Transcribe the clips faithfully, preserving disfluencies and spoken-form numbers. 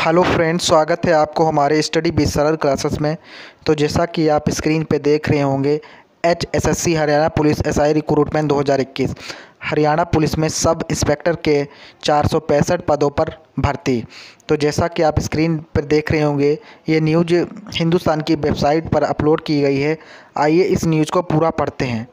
Hello friends, स्वागत है आपको हमारे स्टडी बेस सरल क्लासेस में। तो जैसा कि आप स्क्रीन पे देख रहे होंगे, H S S C Haryana police S I recruitment दो हज़ार इक्कीस हरियाणा पुलिस में सब इंस्पेक्टर के चार सौ पैंसठ पदों पर भर्ती। तो जैसा कि आप स्क्रीन पर देख रहे होंगे, ये न्यूज़ हिंदुस्तान की वेबसाइट पर अपलोड की गई है। आइए इस न्यूज़ को पूरा पढ़ते हैं।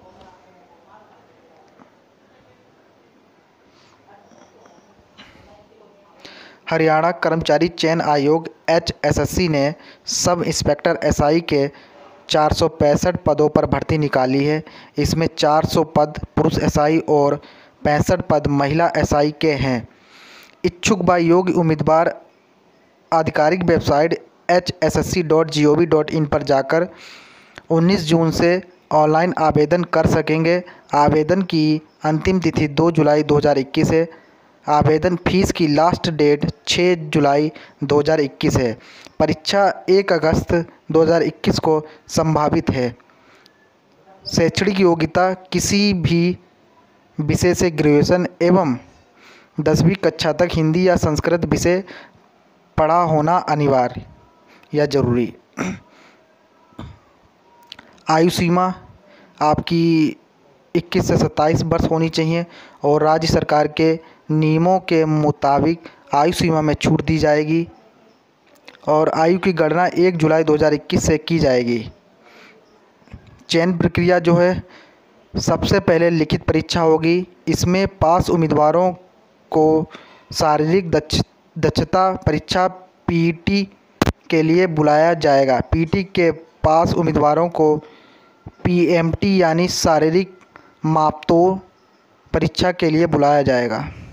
हरियाणा कर्मचारी चयन आयोग एच एस एस सी ने सब इंस्पेक्टर एस आई के चार सौ पैंसठ पदों पर भर्ती निकाली है। इसमें चार सौ पद पुरुष एस आई और पैंसठ पद महिला एस आई के हैं। इच्छुक व योग्य उम्मीदवार आधिकारिक website H S S C dot G O V dot in पर जाकर उन्नीस जून से ऑनलाइन आवेदन कर सकेंगे। आवेदन की अंतिम तिथि दो जुलाई दो हज़ार इक्कीस है। आवेदन फीस की लास्ट डेट छह जुलाई दो हज़ार इक्कीस है। परीक्षा एक अगस्त दो हज़ार इक्कीस को संभावित है। शैक्षणिक योग्यता किसी भी विषय से ग्रेजुएशन एवं दसवीं कक्षा तक हिंदी या संस्कृत विषय पढ़ा होना अनिवार्य या जरूरी। आयु सीमा आपकी इक्कीस से सत्ताईस वर्ष होनी चाहिए और राज्य सरकार के नियमों के मुताबिक आयु सीमा में छूट दी जाएगी और आयु की गणना एक जुलाई दो हज़ार इक्कीस से की जाएगी। चयन प्रक्रिया जो है, सबसे पहले लिखित परीक्षा होगी। इसमें पास उम्मीदवारों को शारीरिक दक्ष दक्षता परीक्षा पी ई टी के लिए बुलाया जाएगा। पी ई टी के पास उम्मीदवारों को पी एम टी यानी शारीरिक मापतोल परीक्षा के लिए बुलाया जाएगा।